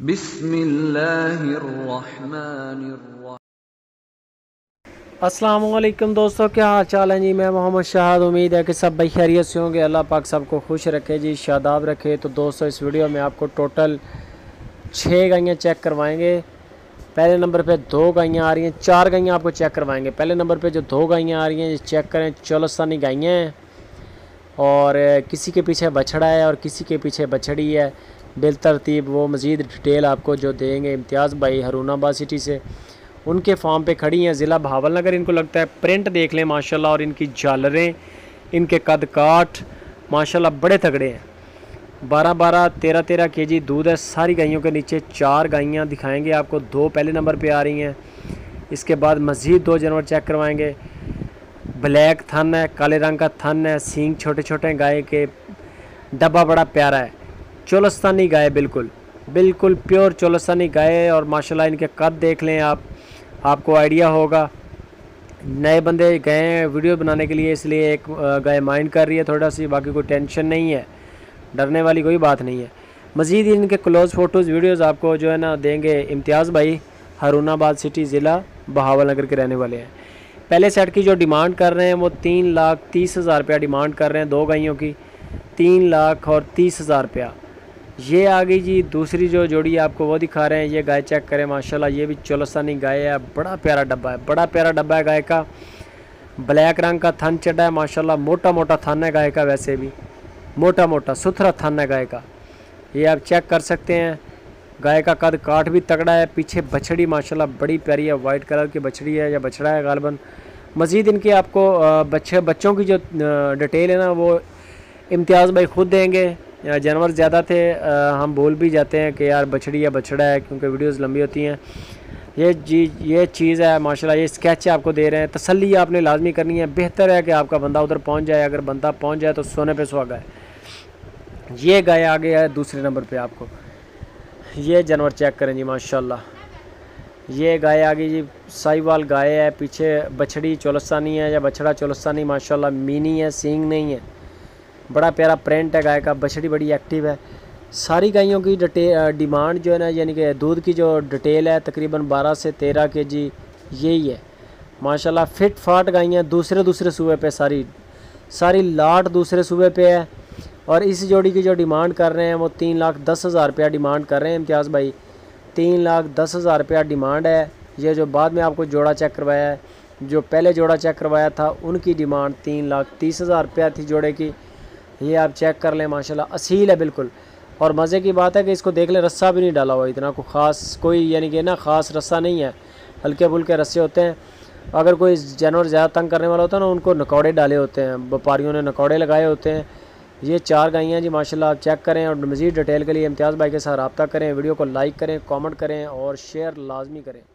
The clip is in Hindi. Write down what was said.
बिस्मिल्लाहिर्रहमानिर्रहीम। अस्सलामुअलैकुम दोस्तों, क्या हाल चाल है जी। मैं मोहम्मद शाहद। उम्मीद है कि सब भाई खैरियत से होंगे। अल्लाह पाक सबको खुश रखे जी, शादाब रखे। तो दोस्तों, इस वीडियो में आपको टोटल 6 गायें चेक करवाएंगे। पहले नंबर पे 2 गायें आ रही हैं, 4 गायें आपको चेक करवाएंगे। पहले नंबर पे जो 2 गायें आ रही हैं, ये चेक करें, चोलस्तानी गायें हैं और किसी के पीछे बछड़ा है और किसी के पीछे बछड़ी है। बिलतरतीब वो मज़ीद डिटेल आपको जो देंगे इम्तियाज़ भाई हरुनाबाद सिटी से, उनके फार्म पे खड़ी हैं, ज़िला भावलनगर। इनको लगता है प्रिंट देख लें माशाल्लाह, और इनकी झालरें, इनके कद काठ माशाल्लाह बड़े तगड़े हैं। 12-12, 13-13 केजी दूध है सारी गायों के नीचे। 4 गायें दिखाएंगे आपको, 2 पहले नंबर पे आ रही हैं। इसके बाद मज़ीद 2 जानवर चेक करवाएंगे। ब्लैक थन है, काले रंग का थन है, सींग छोटे छोटे हैं गाय के, डब्बा बड़ा प्यारा है। चोलस्तानी गाय, बिल्कुल बिल्कुल प्योर चोलस्तानी गाय। और माशाल्लाह इनके कद देख लें आप, आपको आइडिया होगा। नए बंदे गए हैं वीडियो बनाने के लिए, इसलिए एक गाय माइंड कर रही है थोड़ा सी, बाकी कोई टेंशन नहीं है, डरने वाली कोई बात नहीं है। मज़ीद इनके क्लोज़ फ़ोटोज़ वीडियोस आपको जो है ना देंगे इम्तियाज़ भाई, हरुनाबाद सिटी ज़िला बहावलनगर के रहने वाले हैं। पहले सेट की जो डिमांड कर रहे हैं वो 3,30,000 रुपया डिमांड कर रहे हैं। 2 गायों की 3,30,000 रुपया। ये आ गई जी दूसरी जो जोड़ी आपको वो दिखा रहे हैं। ये गाय चेक करें माशाल्लाह, ये भी चोलस्तानी गाय है। बड़ा प्यारा डब्बा है, बड़ा प्यारा डब्बा है गाय का। ब्लैक रंग का थन चढ़ा है माशाल्लाह, मोटा मोटा थन है गाय का, वैसे भी मोटा मोटा सुथरा थन है गाय का, ये आप चेक कर सकते हैं। गाय का कद काठ भी तगड़ा है। पीछे बछड़ी माशाल्लाह बड़ी प्यारी है, वाइट कलर की बछड़ी है या बछड़ा है गालबन। मज़ीद इनकी आपको बच्चों की जो डिटेल है ना वो इम्तियाज़ भाई खुद देंगे। जानवर ज़्यादा थे, हम भूल भी जाते हैं कि यार बछड़ी या बछड़ा है, क्योंकि वीडियोस लंबी होती हैं। ये चीज़ है माशाल्लाह, ये स्केच आपको दे रहे हैं। तसल्ली आपने लाजमी करनी है। बेहतर है कि आपका बंदा उधर पहुंच जाए, अगर बंदा पहुंच जाए तो सोने पे सुहागा है। ये गाय आ गया है दूसरे नंबर पे आपको। ये जानवर चेक करें जी माशाल्लाह, ये गाय आ गई जी, साहिवाल गाय है। पीछे बछड़ी चोलस्तानी है या बछड़ा चोलस्तानी माशाल्लाह, मीनी है, सींग नहीं है, बड़ा प्यारा प्रिंट है गाय का। बछड़ी बड़ी एक्टिव है। सारी गायों की डिमांड जो है ना, यानी कि दूध की जो डिटेल है तकरीबन 12 से 13 केजी यही है माशाल्लाह। फिट फाट गायें दूसरे सूबे पे, सारी लाट दूसरे सूबे पे है। और इस जोड़ी की जो डिमांड कर रहे हैं वो 3,10,000 रुपया डिमांड कर रहे हैं इम्तियाज़ भाई। 3,10,000 रुपया डिमांड है। ये जो बाद में आपको जोड़ा चेक करवाया है, जो पहले जोड़ा चेक करवाया था उनकी डिमांड 3,30,000 रुपया थी जोड़े की। ये आप चेक कर लें माशाल्लाह, असील है बिल्कुल। और मज़े की बात है कि इसको देख लें, रस्सा भी नहीं डाला हुआ, इतना को ख़ास कोई यानी कि ना ख़ास रस्सा नहीं है, हल्के फुल्के रस्से होते हैं। अगर कोई जानवर ज़्यादा तंग करने वाला होता है ना, उनको नकौड़े डाले होते हैं, व्यापारियों ने नकौड़े लगाए होते हैं। ये 4 गायें जी माशाल्लाह, आप चेक करें। और मज़ीद डिटेल के लिए इम्तियाज़ भाई के साथ रब्ता करें। वीडियो को लाइक करें, कमेंट करें और शेयर लाजमी करें।